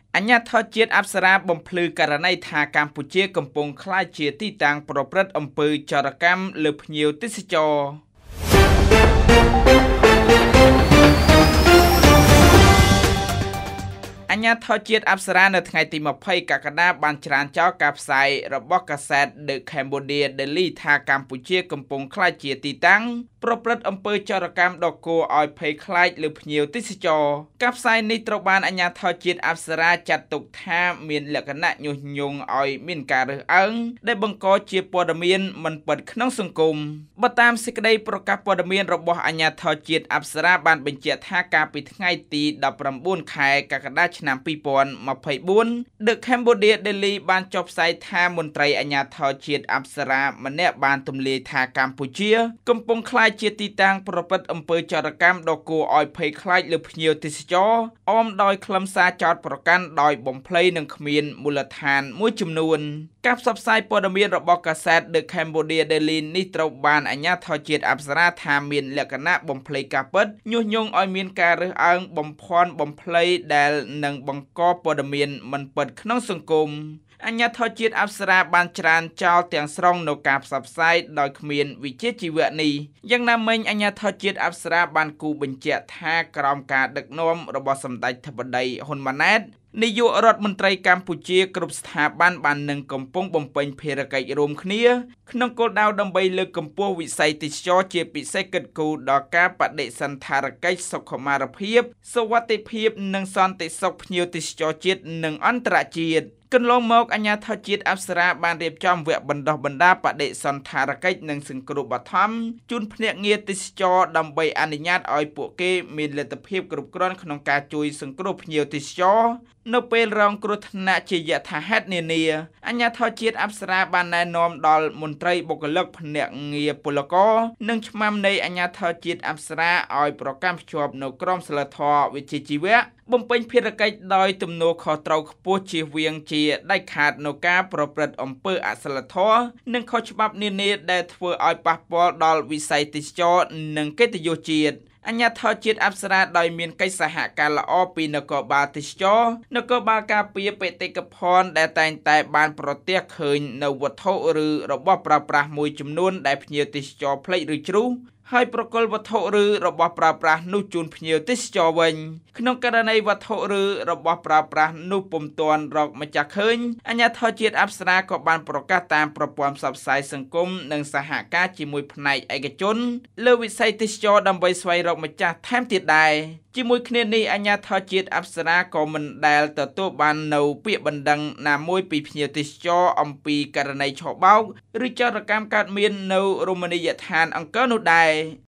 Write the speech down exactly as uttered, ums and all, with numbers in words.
អញ្ញាធិជាតិអប្សរាបំភ្លឺករណីថាកម្ពុជាកំពុងក្លាយជាទីតាំងប្រព្រឹត្តអំពើចោរកម្មលើភ្ញៀវទេសចរអញ្ញាធិជាតិអប្សរានៅថ្ងៃទីម្ភៃកក្កដាបានច្រានចោលការផ្សាយរបស់កាសែត The Cambodia Daily ថាកម្ពុជាកំពុងក្លាយជាទីតាំងប្រព្រឹត្តអំពើចោរកម្មដ៏គួរឲ្យភ័យខ្លាចលើភ្ញៀវទេសចរការផ្សាយនេះត្រូវបានអាជ្ញាធរជាតិអប្សរាចាត់ទុកថាមានលក្ខណៈញុះញង់ឲ្យមានការរើសអើងដែលបង្កជាព័ត៌មានមិនពិតក្នុងសង្គមបើតាមសេចក្តីប្រកាសព័ត៌មានរបស់អាជ្ញាធរជាតិអប្សរាបានបញ្ជាក់ថាកាលពីថ្ងៃទីដប់ប្រាំបួនខែកក្កដាឆ្នាំពីរពាន់ម្ភៃបួន The Cambodia Daily បានចុះផ្សាយថាមន្ត្រីអាជ្ញាធរជាតិអប្សរាម្នាក់បានទម្លាយថាកម្ពុជាកំពុងក្លាយជាទីតាំងប្រព្រឹត្តអំពើចោរកម្មដ៏គួរឲ្យភ័យខ្លាចលើភ្ញៀវទេសចរអមដោយខ្លឹមសារចោទប្រកាន់ដោយបំភ្លៃនិងគ្មានមូលដ្ឋានមួយចំនួនការផ្សព្វផ្សាយព័ត៌មានរបស់កាសែត The Cambodia Daily នេះត្រូវបានអាជ្ញាធរជាតិអប្សរាថាមានលក្ខណៈបំភ្លៃការពិតញុះញង់ឲ្យមានការរើសអើងបំភាន់បំភ្លៃដែលនឹងបង្កព័ត៌មានមិនពិតក្នុងសង្គមអញ្ញាធិជាតិអប្សរាបានច្រានចោលទាំងស្រុងនៅការផ្សព្វផ្សាយដោយគ្មានវិជ្ជាជីវៈនេះយ៉ាងណាមិញអញ្ញាធិជាតិអប្សរាបានគូបញ្ជាក់ថាក្រោមការដឹកនាំរបស់សម្ដេចធិបតីហ៊ុនម៉ាណែតនាយករដ្ឋមន្ត្រីកម្ពុជាគ្រប់ស្ថាប័នបាននឹងកំពុងបំពេញភារកិច្ចរួមគ្នាក្នុងគោលដៅដើម្បីលើកកម្ពស់វិស័យទេសចរជាពិសេសកិត្តគូដល់ការបដិសណ្ឋារកិច្ចសុខុមាលភាពសុវត្ថិភាពនិងសន្តិសុខភ្ញៀវទេសចរជាតិនិងអន្តរជាតិកន្លងមកអាជ្ញាធរជាតិអប្សរាបានរៀបចំវគ្គបណ្ដុះបណ្ដាលបដិសណ្ឋារកិច្ចនិងសង្គ្រោះបឋមជូនភ្នាក់ងារទេសចរដើម្បីអនុញ្ញាតឲ្យពួកគេមានលទ្ធភាពគ្រប់គ្រាន់ក្នុងការជួយសង្គ្រោះភ្ញៀវទេសចរនៅពេលរងគ្រោះថ្នាក់ជាយថាហេតុនានាអាជ្ញាធរជាតិអប្សរាបានណែនាំដល់មន្ត្រីបុគ្គលិកភ្នាក់ងារពលករនិងឆ្មាំនៃអាជ្ញាធរជាតិអប្សរាឲ្យប្រកាន់ភ្ជាប់នៅក្រមសីលធម៌វិជ្ជាជីវៈបំពេញភារកិច្ចដោយទំនួលខុសត្រូវខ្ពស់ជៀសវាងជាដាច់ខាតនៅការប្រព្រឹត្តអំពើអសិលធម៌និងខុសច្បាប់នានាដែលធ្វើឲ្យប៉ះពាល់ដល់វិស័យទេសចរនិងកិត្តិយសជាតិអញ្ញាធិជាតិអប្សរាដោយមានកិច្ចសហការល្អពីនគរបាលទេសចរនគរបាលការពារបេតិកភណ្ឌដែលតែងតែបានប្រទះឃើញនៅវត្ថុឬរបស់ប្រើប្រាស់មួយចំនួនដែលភ្ញៀវទេសចរភ្លេចឬជ្រុះហើយប្រគល់វត្ថុឬរបស់ប្រើប្រាស់នោះជូនភ្ញៀវទេសចរវិញក្នុងករណីវត្ថុឬរបស់ប្រើប្រាស់នោះពុំទាន់រកម្ចាស់ឃើញអាជ្ញាធរជាតិអប្សរាក៏បានប្រកាសតាមប្រព័ន្ធផ្សព្វផ្សាយសង្គមនិងសហការជាមួយផ្នែកឯកជនលើវិស័យទេសចរដើម្បីស្វែងរកម្ចាស់ថែមទៀតដែរជាមួយគ្នានេះអាជ្ញាធរជាតិអប្សរាក៏មិនដែលទទួលបាននៅពាក្យបណ្ដឹងណាមួយពីភ្ញៀវទេសចរអំពីករណីឆបោកឬចោរកម្មកើតមាននៅរមណីយដ្ឋានអង្គរនោះដែរ